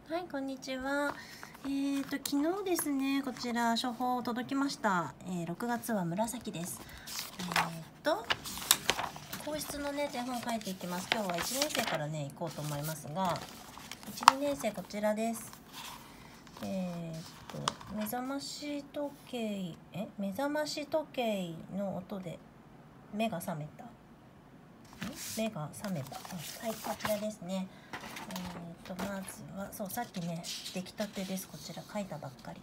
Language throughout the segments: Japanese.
はい、こんにちは。昨日ですね、こちら処方届きました。6月は紫です。皇室のね、手本書いていきます。今日は1年生からね、行こうと思いますが、1、2年生こちらです。目覚まし時計の音で目が覚めた。はい、こちらですね。まずはさっきね出来たてです。こちら書いたばっかり。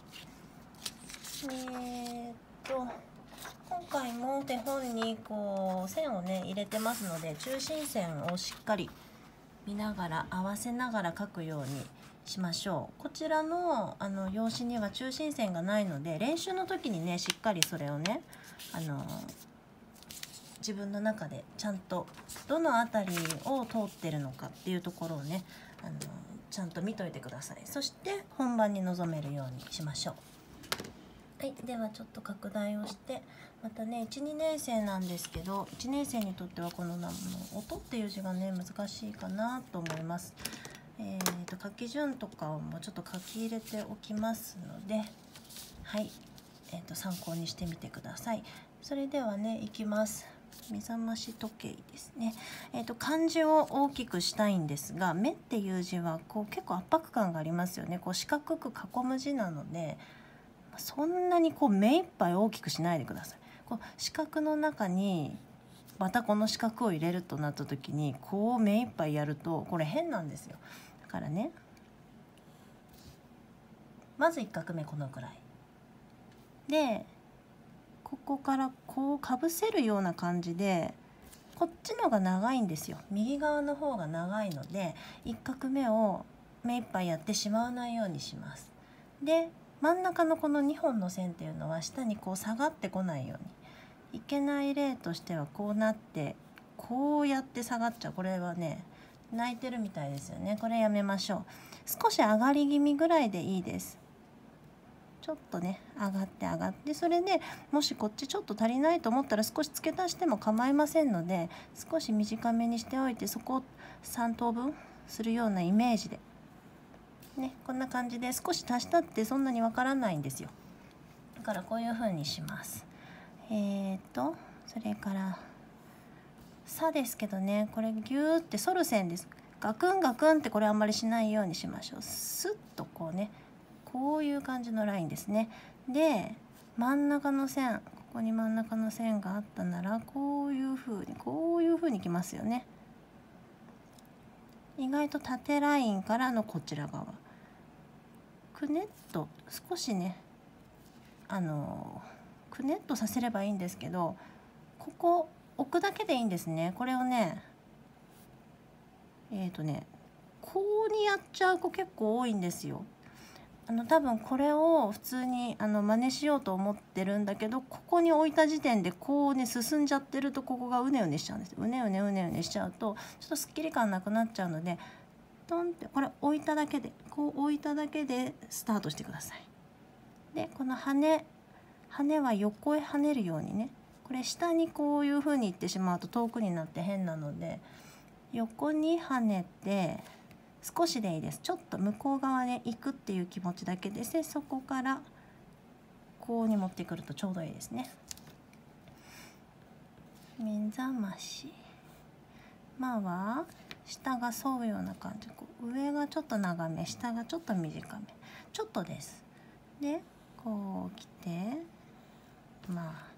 今回も手本にこう線をね入れてますので、中心線をしっかり見ながら合わせながら書くようにしましょう。こちらの用紙には中心線がないので、練習の時にねしっかりそれをね自分の中でちゃんとどの辺りを通ってるのかっていうところをねちゃんと見といてください。そして本番に臨めるようにしましょう。はい、ではちょっと拡大をして、またね1、2年生なんですけど、1年生にとってはこの音っていう字がね難しいかなと思います。書き順とかもちょっと書き入れておきますので、はい、参考にしてみてください。それではねいきます。目覚まし時計ですね。漢字を大きくしたいんですが、目っていう字はこう結構圧迫感がありますよね。こう四角く囲む字なので、そんなにこう目いっぱい大きくしないでください。こう四角の中にまたこの四角を入れるとなった時に、こう目いっぱいやるとこれ変なんですよ。だからね、まず1画目このくらいで、ここからこうかぶせるような感じで、こっちのが長いんですよ。右側の方が長いので、1画目を目いっぱいやってしまわないようにします。で真ん中のこの2本の線っていうのは下にこう下がってこないように。いけない例としてはこうなってこうやって下がっちゃう。これはね泣いてるみたいですよね。これやめましょう。少し上がり気味ぐらいでいいです。ちょっとね上がって、それでもしこっちちょっと足りないと思ったら少し付け足しても構いませんので、少し短めにしておいて、そこを3等分するようなイメージでね、こんな感じで少し足したってそんなにわからないんですよ。だからこういう風にします。それから「さ」ですけどね、これギューって反る線です。ガクンガクンってこれあんまりしないようにしましょう。スッとこうね、こういう感じのラインですね。で真ん中の線、ここに真ん中の線があったならこういう風にきますよね。意外と縦ラインからのこちら側、くねっと少しねくねっとさせればいいんですけど、ここ置くだけでいいんですね。これをねこうにやっちゃう子結構多いんですよ。多分これを普通に真似しようと思ってるんだけど、ここに置いた時点でこうね進んじゃってると、ここがうねうねしちゃうんです。うねうねしちゃうとちょっとすっきり感なくなっちゃうので、トンってこれ置いただけでスタートしてください。でこの羽は横へ跳ねるようにね、これ下にこういう風にいってしまうと遠くになって変なので、横に跳ねて少しでいいです。ちょっと向こう側へ行くっていう気持ちだけです。でそこからこうに持ってくるとちょうどいいですね。目覚まし、まあは下が沿うような感じ、上がちょっと長め、下がちょっと短め、ちょっとです。でこう来て、まあ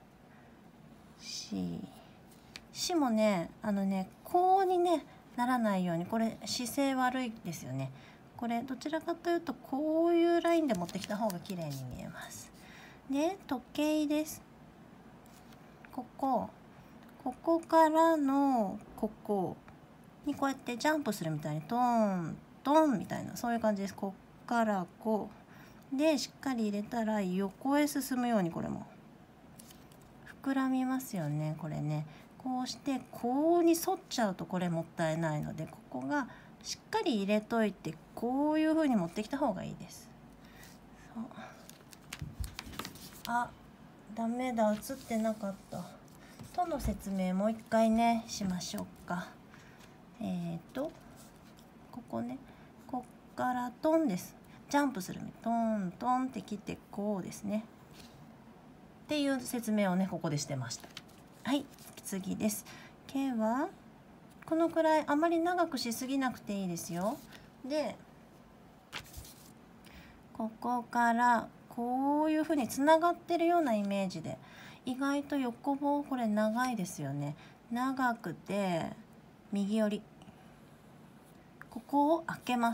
しもねこうにねならないように、これ姿勢悪いですよね。これどちらかというとこういうラインで持ってきた方が綺麗に見えます。で時計です。ここからのここにこうやってジャンプするみたいにトントンみたいな、そういう感じです。こっからこうでしっかり入れたら横へ進むように、これも膨らみますよね。これねこうしてこうに沿っちゃうとこれもったいないので、ここがしっかり入れといてこういう風に持ってきた方がいいです。そう、あ、ダメだ、映ってなかった。との説明もう一回ねしましょうか。ここね、こっからトンです。ジャンプするトントンって切ってこうですねっていう説明をねここでしてました。はい、次です。毛はこのくらい、あまり長くしすぎなくていいですよ。でここからこういうふうにつながってるようなイメージで、意外と横棒これ長いですよね。長くて右寄り、ここを開けます。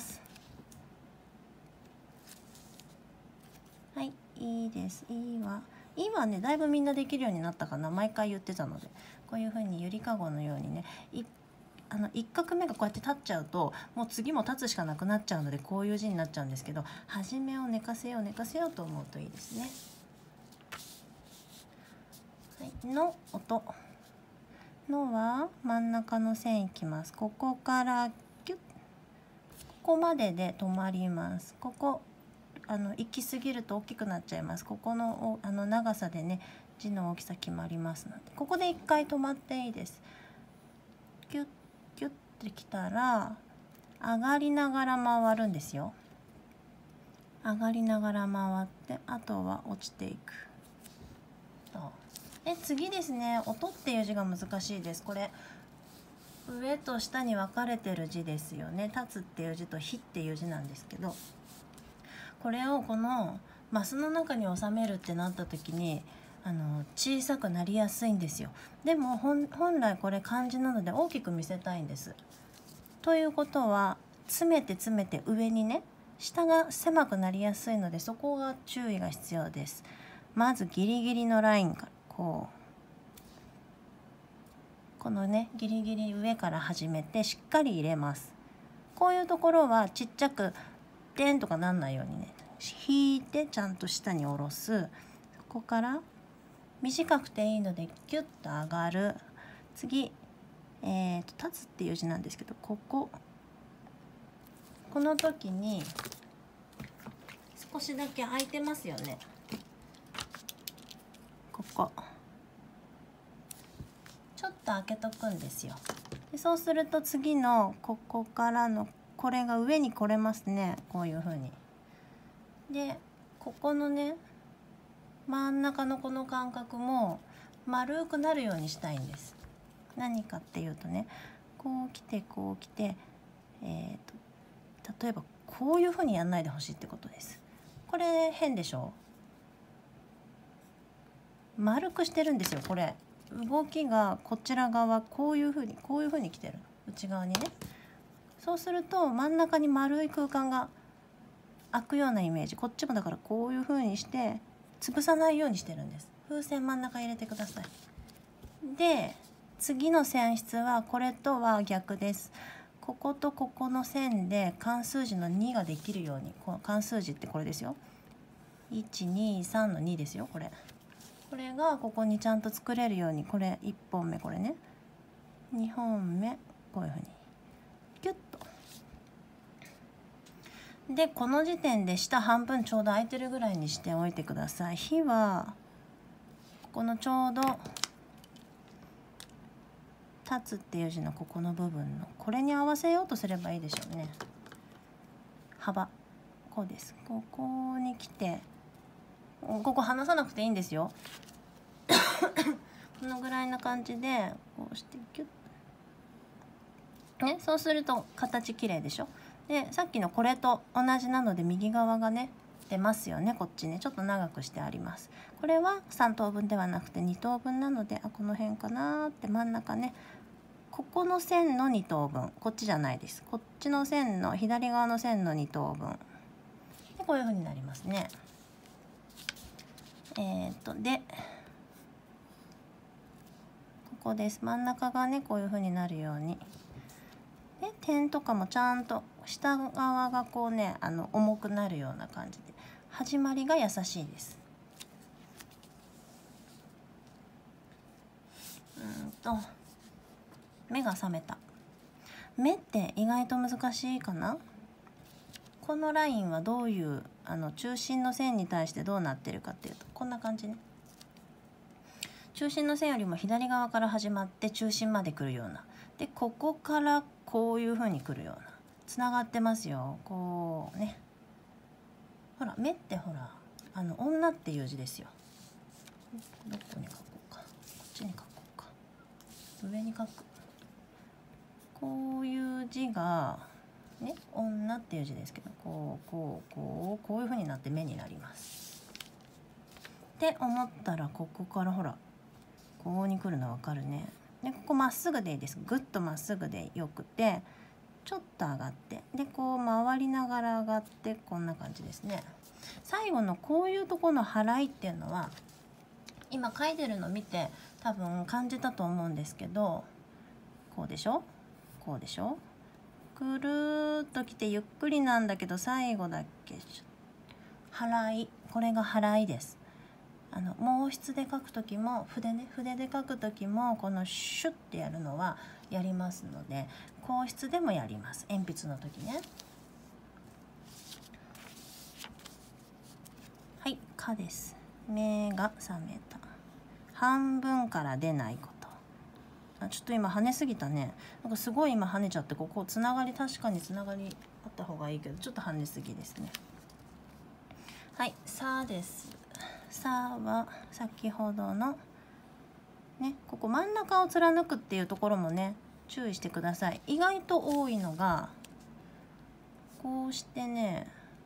はい、いいです。いいわね、だいぶみんなできるようになったかな。毎回言ってたので、こういうふうにゆりかごのようにね、1画目がこうやって立っちゃうともう次も立つしかなくなっちゃうので、こういう字になっちゃうんですけど、初めを寝かせようと思うといいですね。はい、の音のは真ん中の線いきます。ここからキュッ、ここまでで止まります。ここ行き過ぎると大きくなっちゃいます。ここの長さでね字の大きさ決まりますので、ここで1回止まっていいです。キュッキュッてきたら上がりながら回るんですよ。上がりながら回って、あとは落ちていく。で次ですね、音っていう字が難しいです。これ上と下に分かれてる字ですよね。立つっていう字と火っていう字なんですけど、これをこのマスの中に収めるってなった時に小さくなりやすいんですよ。でも本来これ漢字なので大きく見せたいんです。ということは詰めて上にね、下が狭くなりやすいので、そこが注意が必要です。まずギリギリのラインからこのねギリギリ上から始めてしっかり入れます。こういうところはちっちゃくでんとかなんないようにね、引いてちゃんと下に下ろす。そこから短くていいのでキュッと上がる。次立つっていう字なんですけど、この時に少しだけ空いてますよね。ここちょっと開けとくんですよ。でそうすると次のここからのこれが上に来れますね、こういう風に。でここのね真ん中のこの間隔も丸くなるようにしたいんです。何かっていうとね、こう来て例えばこういう風にやんないでほしいってことです。これ変でしょ。丸くしてるんですよ。これ動きがこちら側こういう風に来てる、内側にね。そうすると真ん中に丸い空間が開くようなイメージ。こっちもだからこういう風にして潰さないようにしてるんです。風船真ん中入れてください。で次の線質はこれとは逆です。こことここの線で漢数字の2ができるように、この漢数字ってこれですよ。123の2ですよ。これがここにちゃんと作れるように、これ1本目これね、2本目こういうふうにキュッと。でこの時点で下半分ちょうど空いてるぐらいにしておいてください。火はこのちょうど立つっていう字のここの部分のこれに合わせようとすればいいでしょうね。幅こうです。ここに来てここ離さなくていいんですよ。このぐらいな感じでこうしてギュッね、そうすると形きれいでしょ。でさっきのこれと同じなので右側がね出ますよね。こっちねちょっと長くしてあります。これは3等分ではなくて2等分なので、この辺かなって真ん中ね、ここの線の2等分、こっちじゃないです。こっちの線の左側の線の2等分でこういう風になりますね。でここです。真ん中がねこういう風になるように。で点とかもちゃんと下側がこうね重くなるような感じで、始まりが優しいです。目が覚めた。目って意外と難しいかな。このラインはどういう中心の線に対してどうなってるかっていうと、こんな感じね。中心の線よりも左側から始まって中心まで来るような。でここからこういう風に来るような。 つながってますよ。こうね、ほら目ってほら女っていう字ですよ。どこに書こうか、こっちに書こうか、上に書く。こういう字がね、女っていう字ですけど、こういう風になって目になりますって思ったら、ここからほらここに来るの分かるね。でここまっすぐでいいです。ぐっとまっすぐでよくて、ちょっと上がって、でこう回りながら上がって、こんな感じですね。最後のこういうところの払いっていうのは、今書いてるの見て多分感じたと思うんですけど、こうでしょ、こうでしょ、くるーっときてゆっくりなんだけど、最後だけ払い、これが払いです。毛筆で書く時も筆で書く時もこのシュッてやるのはやりますので、硬筆でもやります、鉛筆の時ね。はい、かです。目が覚めた。半分から出ないこと。ちょっと今跳ねすぎたね。なんかすごい今跳ねちゃって、ここつながり、確かにつながりあった方がいいけど、ちょっと跳ねすぎですね。はい、さです。さは先ほどのね、ここ真ん中を貫くっていうところもね、注意してください。意外と多いのがこうしてね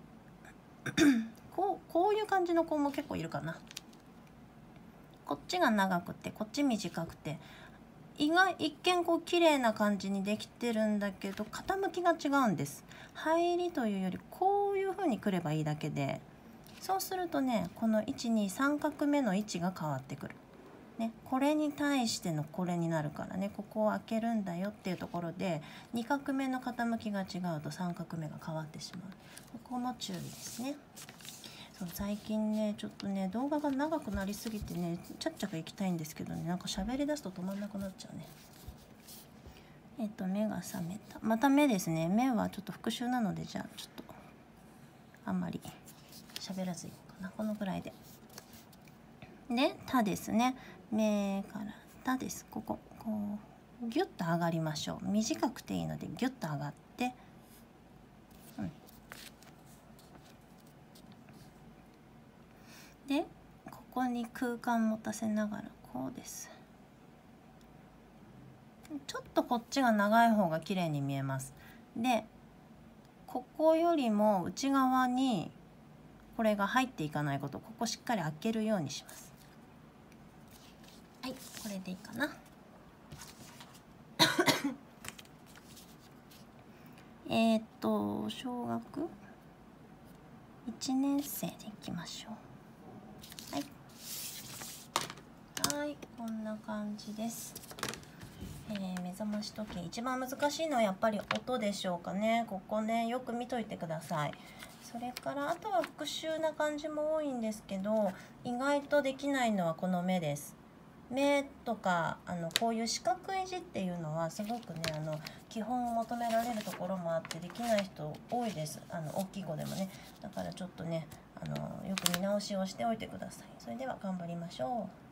こういう感じの子も結構いるかな。こっちが長くてこっち短くて、一見こう綺麗な感じにできてるんだけど、傾きが違うんです。入りというよりこういう風にくればいいだけで、そうするとね、この123画目の位置が変わってくる、ね、これに対してのこれになるからね、ここを開けるんだよっていうところで、2画目の傾きが違うと3画目が変わってしまう。ここも注意ですね。そう、最近ねちょっとね動画が長くなりすぎてね、ちゃっちゃくいきたいんですけどね、なんか喋り出すと止まんなくなっちゃうね。目が覚めた。また目ですね。目はちょっと復習なので、じゃあちょっとあんまり喋らずいこうかな。このくらいで。で、たですね。目からたです。こうギュッと上がりましょう。短くていいのでギュッと上がって、でここに空間持たせながらこうです。ちょっとこっちが長い方が綺麗に見えます。でここよりも内側にこれが入っていかないこと、ここしっかり開けるようにします。はい、これでいいかな。小学1年生でいきましょう。はい、こんな感じです。目覚まし時計、一番難しいのはやっぱり音でしょうかね。ここね、よく見といてください。それからあとは復習な感じも多いんですけど、意外とできないのはこの目です。目とかこういう四角い字っていうのはすごくね基本を求められるところもあって、できない人多いです。大きい語でもね。だからちょっとねよく見直しをしておいてください。それでは頑張りましょう。